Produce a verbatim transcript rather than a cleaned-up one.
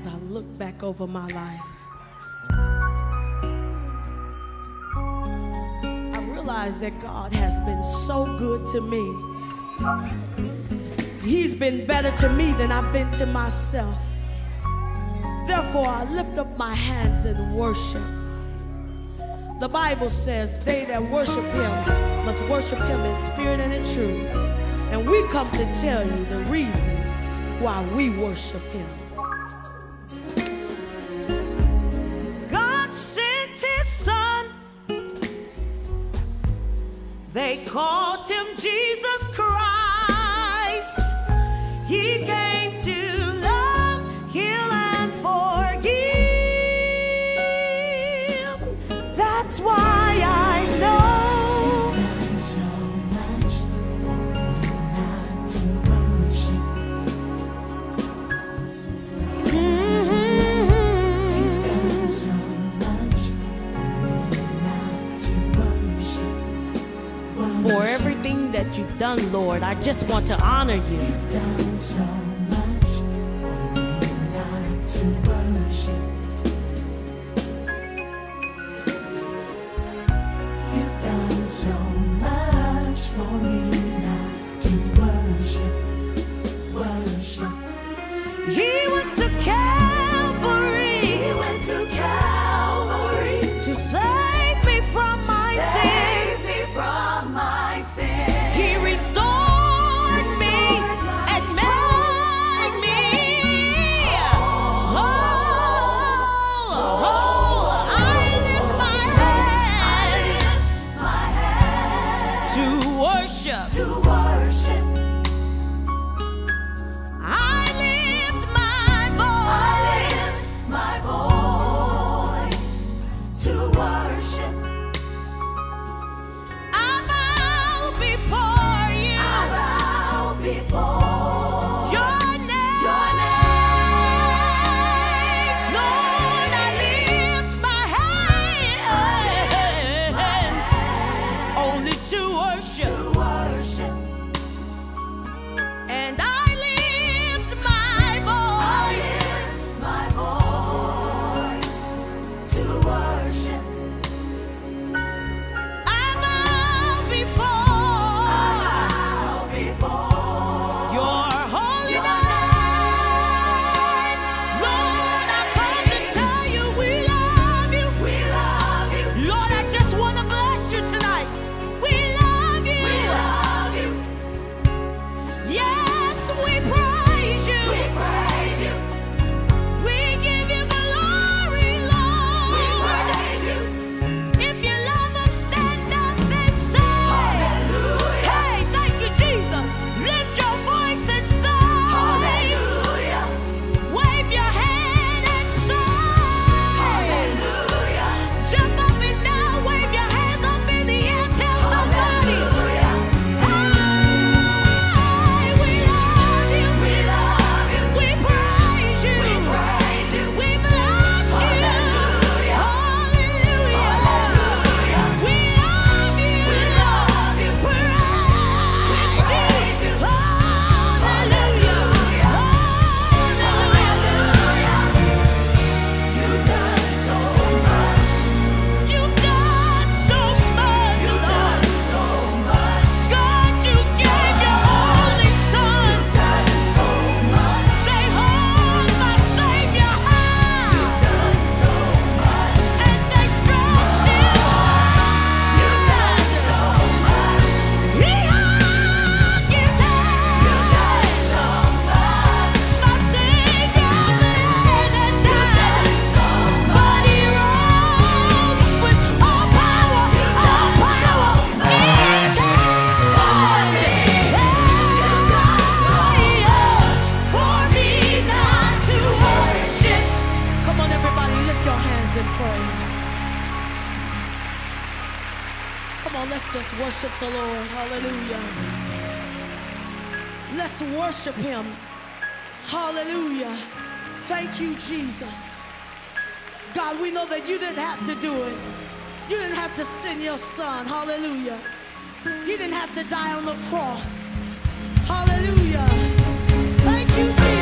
as I look back over my life, I realize that God has been so good to me. He's been better to me than I've been to myself. Therefore, I lift up my hands in worship. The Bible says they that worship him must worship him in spirit and in truth. And we come to tell you the reason why we worship him. God sent his son. They called him Jesus Christ. He came to love, heal, and forgive. That's why I know you've done so much for me not to worship. Mm-hmm. You've done so much for me not to worship. worship. For everything that you've done, Lord, I just want to honor you. You've done so much for me not to worship. You've done so much for me not to worship, worship. He went to Calvary. He went to Calvary to save me from my sins. Save me from my sins. He restored me and made me whole. Whole. I lift my hands to worship. To worship. I lift my voice. I lift my voice to worship. I bow before you. I bow before your name. Your name. Lord, I lift my hands only to worship. To worship. And I lift my voice. I lift my voice to worship. I bow before, I bow before your holy name. Lord, I come to tell you we love you. We love you. Lord, I just want to bless you tonight. We love you. We love you. Yes, we praise you. We praise you. We give you glory, Lord. We praise you. If you love him, stand up and say hallelujah. Hey, thank you, Jesus. Lift your voice and say hallelujah. Wave your hand and say hallelujah. Jump up and down, wave your hands up in the air, tell somebody hallelujah. Hey, we love you. We love you. We praise you. We praise you. We bless you. Hallelujah. Hallelujah. We love you. We love you. Praise you. Hallelujah. Hallelujah. You've done so much. You've done so much. You've done so much. God, you gave your only son. You've done so much. They hold my Savior high. You've done so much. And they stretched him high. You've done so much. He hung his head. You've done so much. My Savior bled and died. So but he rose with all power, all power in his hand. You've done so much for me not to worship. Come on, everybody, lift your hands in praise. Come on, let's just worship the Lord. Hallelujah. Let's worship him. Hallelujah. Thank you, Jesus. God, we know that you didn't have to do it. You didn't have to send your son. Hallelujah. He didn't have to die on the cross. Hallelujah. Thank you, Jesus.